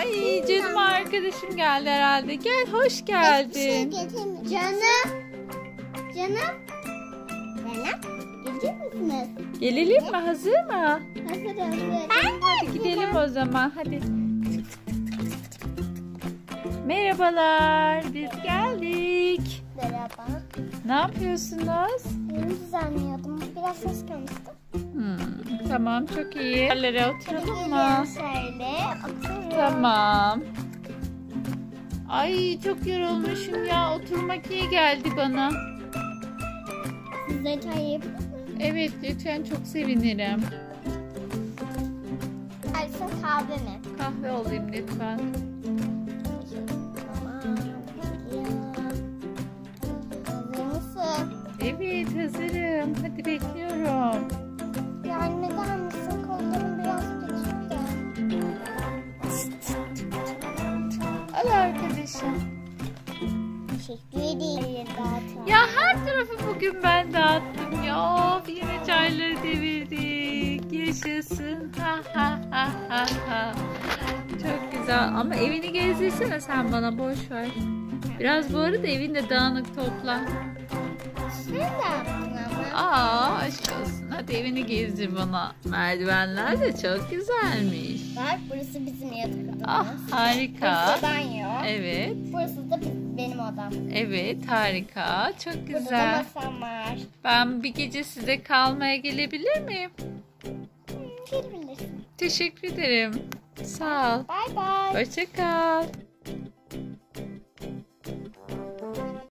Ay canım arkadaşım geldi herhalde. Gel hoş geldin. Canım. Canım. Gelecek misiniz? Gelelim mi? Hazır mı? Hazırım. Hadi gidelim o zaman. Hadi. Merhabalar. Biz geldik. Merhaba. Ne yapıyorsunuz? Yeni düzenliyordum. Biraz ses konuştum. Tamam çok iyi. Yerlere oturalım mı? Şöyle oturun. Tamam. Ay çok yorulmuşum ya. Oturmak iyi geldi bana. Siz de çay yiyebilir misiniz? Evet lütfen çok sevinirim. Yoksa kahve mi? Kahve olayım lütfen. Tamam. Hazır mısın? Evet hazırım. Hadi bekliyorum. Yardım eder misin? Kollarım biraz küçük de. Al arkadaşım. Teşekkür ederim. Ya her tarafı bugün ben dağıttım ya. Of, yine çayları devirdik. Yaşasın. Ha ha ha ha ha. Çok güzel ama evini gezdirsene sen bana, boş ver. Biraz bu arada evin de dağınık, topla. Sen de yaptın ama. Aa aşk olsun. Hadi evini gezdir bana. Merdivenler de çok güzelmiş. Bak burası bizim yatak odamız. Ah harika. Burası banyo. Evet. Burası da benim odam. Evet harika. Çok Burada da güzel. masam var. Ben bir gece size kalmaya gelebilir miyim? Gelebilirsin. Teşekkür ederim. Sağ ol. Bye bye. Hoşça kal.